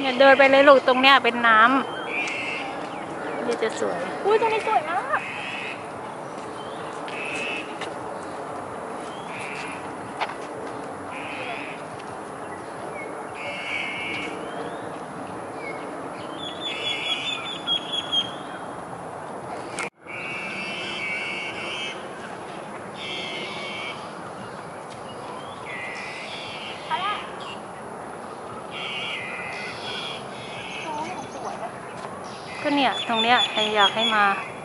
เดินไปเลยลูกตรงเนี้ยเป็นน้ำนี่จะสวยอุ้ยตรงนี้สวยมากก็เนี่ยตรงเนี้ยอยากให้มา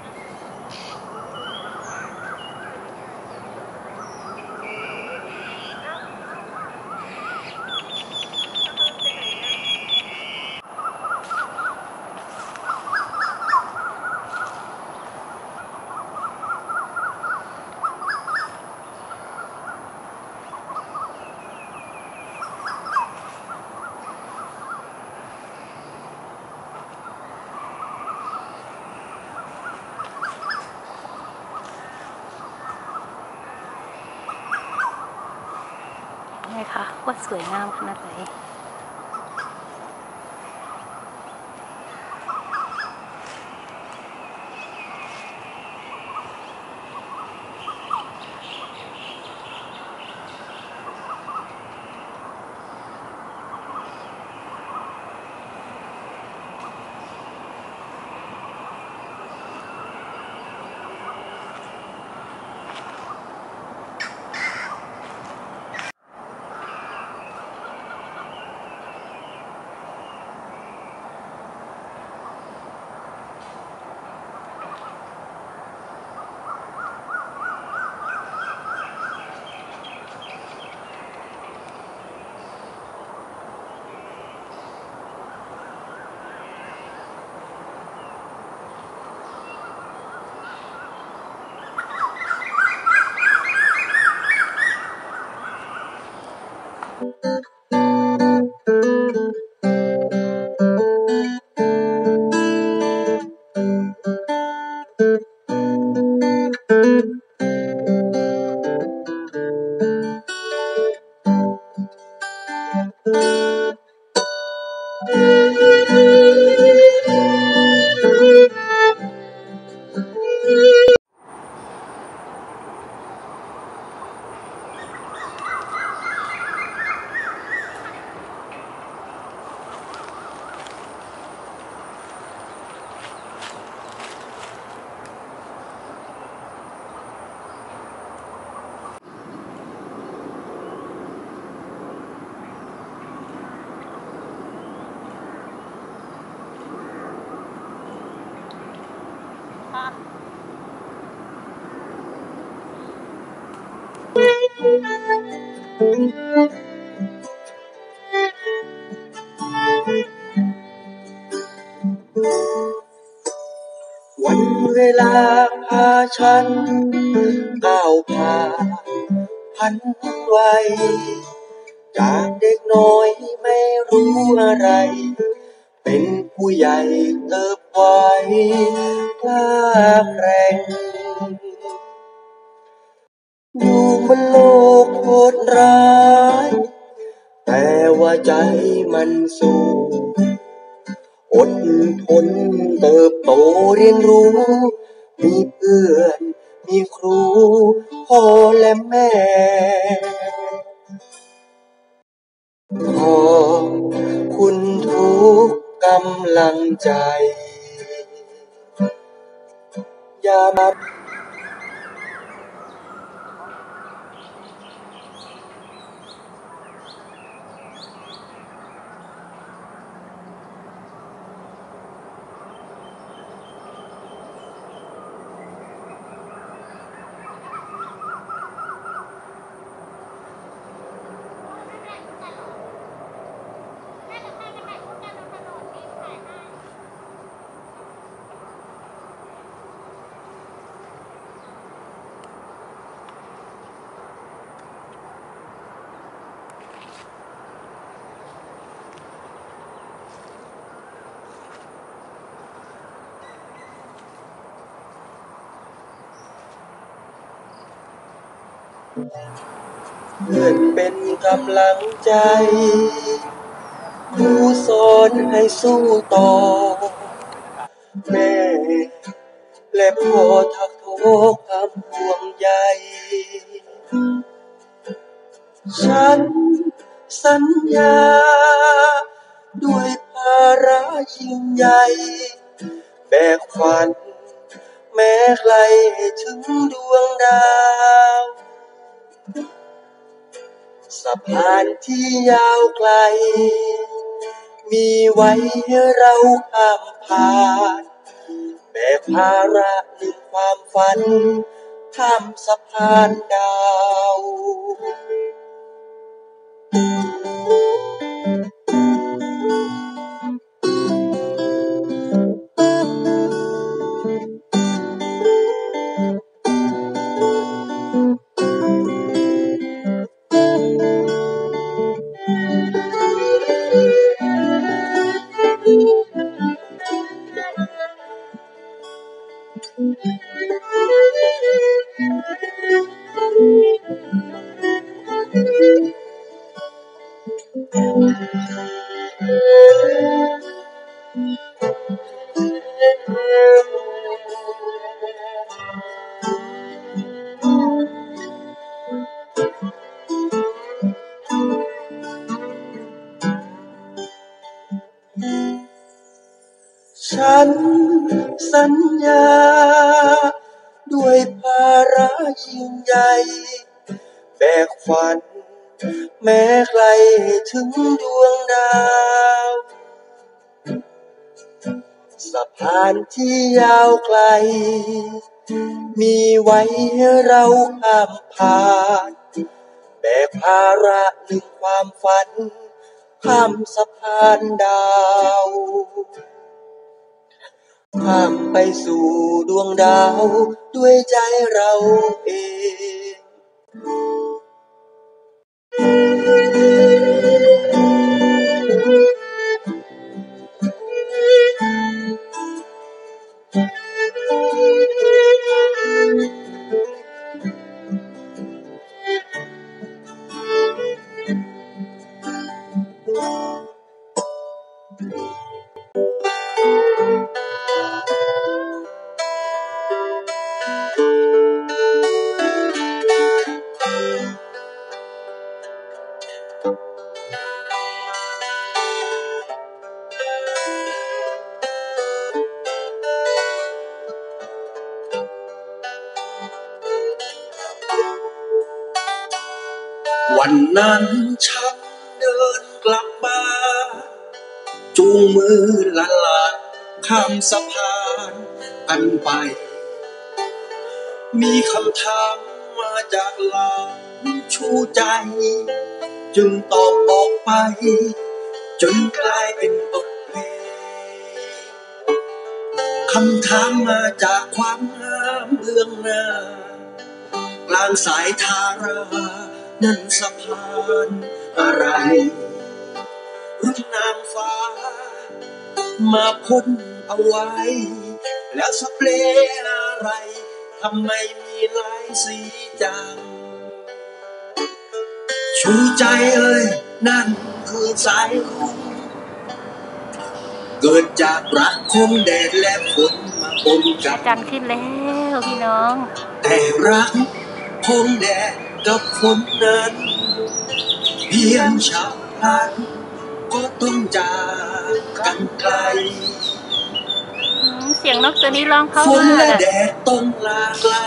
ไงคะว่าสวยงามขนาดไหนวันเวลาพาฉันก้าวผ่านพันวัยจากเด็กน้อยไม่รู้อะไรเป็นผู้ใหญ่เติบไวกล้าแกร่งอยู่บนโลกโหดร้ายแต่ว่าใจมันสู้อดทนเติบโตเรียนรู้มีเพื่อนมีครูพ่อและแม่ขอบคุณทุกกำลังใจอย่ามาเพื่อนเป็นกำลังใจครูสอนให้สู้ต่อแม่และพ่อทักท้อความห่วงใยฉันสัญญาด้วยภาระยิ่งใหญ่แบกฝันแม้ไกลถึงดวงดาวสะพานที่ยาวไกลมีไว้ให้เราข้ามผ่านแบกภาระหนึ่งความฝันข้ามสะพานดาวฉันสัญญาด้วยภาระยิ่งใหญ่แบกฝันแม้ไกลถึงดวงดาวสะพานที่ยาวไกลมีไว้ให้เราข้ามผ่านแบกภาระหนึ่งความฝันข้ามสะพานดาวข้ามไปสู่ดวงดาวด้วยใจเราเองวันนั้นฉันเดินกลับมาจูงมือหลานๆข้ามสะพานกันไปมีคำถามมาจากหลานชูใจจึงตอบออกไปจนกลายเป็นบทเพลงคำถามมาจากความงามเบื้องหน้ากลางสายทารานั่นสะพานอะไรรุ่งนางฟ้ามาพ่นเอาไว้แล้วสเปรย์อะไรทำไมมีหลายสีจังชูใจเอ้ยนั่นคือสายรุ้งเกิดจากรักคงแดดและฝนมาปนกันจันทร์ขึ้นแล้วพี่น้องแต่รักคงแดดกับฝนนั้นเพียงฉับพลันก็ต้องจากกันไกลเสียงนกตัวนี้ร้องเพราะฝนมากและแดดต้องลาไกล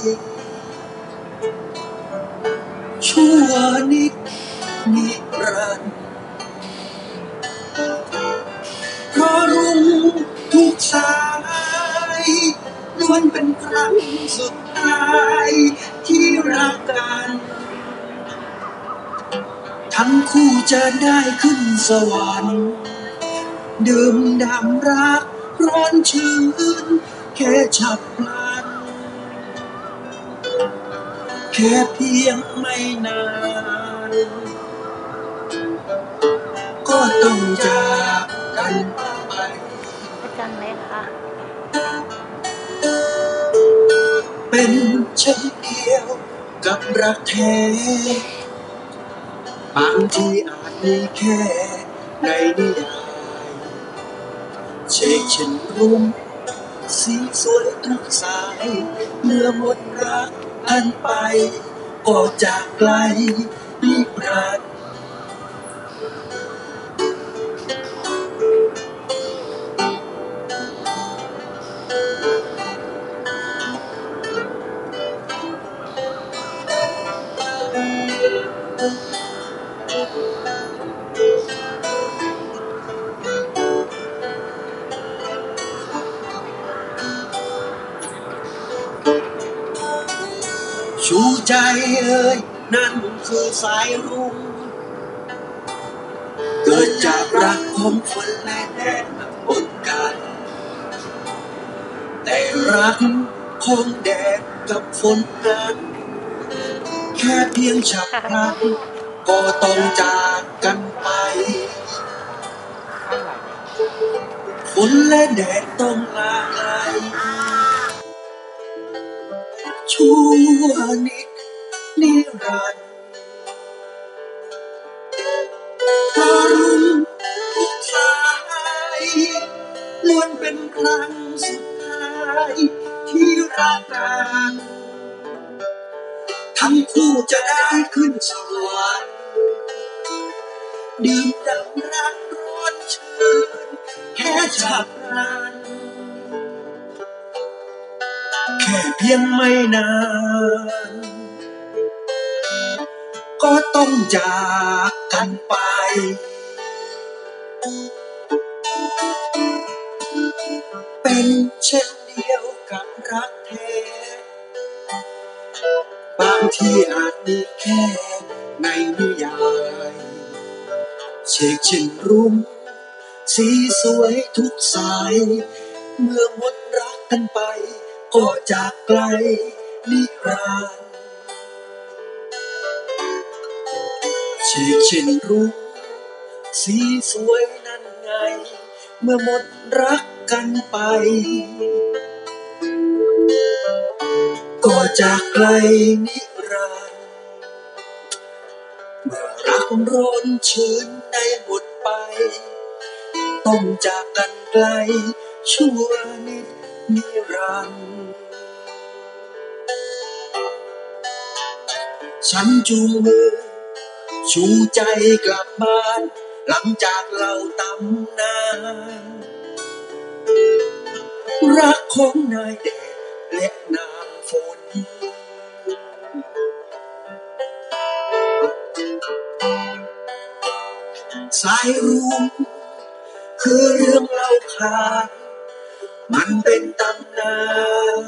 ชั่วนิดนิรันดร์เพราะรุ่งทุกสายล้วนเป็นครั้งสุดท้ายที่รักกันทั้งคู่จะได้ขึ้นสวรรค์ดื่มด่ำรักร้อนชื้นแค่ฉับพลันแค่เพียงไม่นานก็ต้องจากกันไปอาจารย์ไหมคะเป็นเช่นเดียวกับรักแท้บางทีอาจมีแค่ในนิยายเชกเช่นรุ่งสีสวยทุกสายเมื่อหมดรักกันไปก็จากไกลนิรันดร์ชูใจเอ่ยนั่นคือสายรุ้งเกิดจากรักของคนและแดนบนกันแต่รักของแดดกับฝนนั้นแค่เพียงฉับพลันก็ต้องจากกันไปฝนและแดดต้องลาไกลชั่วนิดนิรันดร์พอรุ่งทุกสายล้วนเป็นครั้งสุดท้ายที่รักกันทั้งคู่จะได้ขึ้นสวรรค์ดื่มด่ำรักร้อนชื่นแค่ฉับพลันแค่เพียงไม่นานก็ต้องจากกันไปเป็นเช่นเดียวกับรักแท้บางทีอาจมีแค่ในนิยายเชกเช่นรุ่งสีสวยทุกสายเมื่อหมดรักกันไปก็จากไกลนิรันดร์เชกเช่นรุ่งสีสวยนั่นไงเมื่อหมดรักกันไปก็จากไกลนิรันดร์เมื่อรักร้อนชื้นได้หมดไปต้องจากกันไกลชั่วนิดนิรันดร์ฉันจูงมือชูใจกลับบ้านหลังจากเราตำนานรักของนายแดดและนางฝนสายรุ้งคือเรื่องเล่าขานมันเป็นตำนาน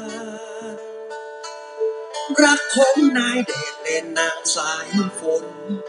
รักของนายแดดและนางสายฝน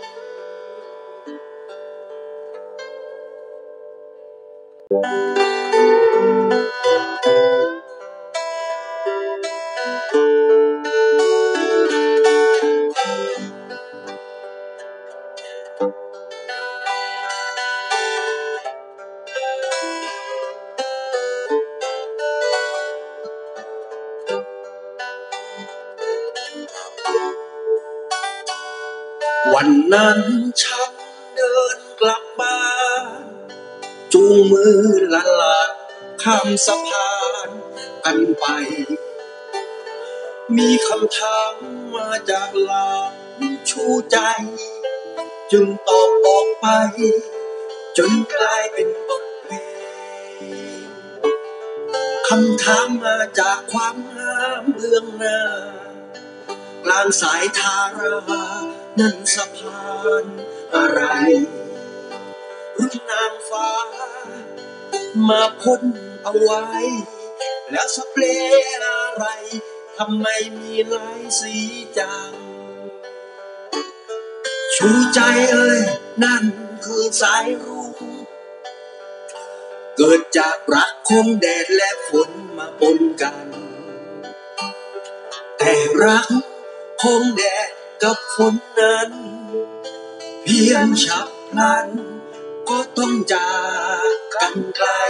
วันนั้นฉันเดินกลับบ้านจูงมือหลานๆข้ามสะพานกันไปมีคำถามมาจากหลานชูใจจึงตอบออกไปจนกลายเป็นบทเพลงคำถามมาจากความงามเบื้องหน้ากลางสายทารานั้นสะพานอะไรรุ่นนางฟ้ามาพ่นเอาไว้แล้วสเปรย์อะไรทำไมมีหลายสีจังชูใจเอ่ยนั่นคือสายรุ้งเกิดจากรักของแดดและฝนมาปนกันแต่รักของแดดกับฝนนั้นเพียงฉับพลันก็ต้องจากกันไกล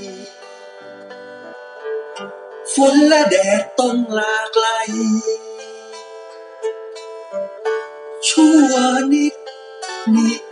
ฝนและแดดต้องลาไกลชั่วนิดนิ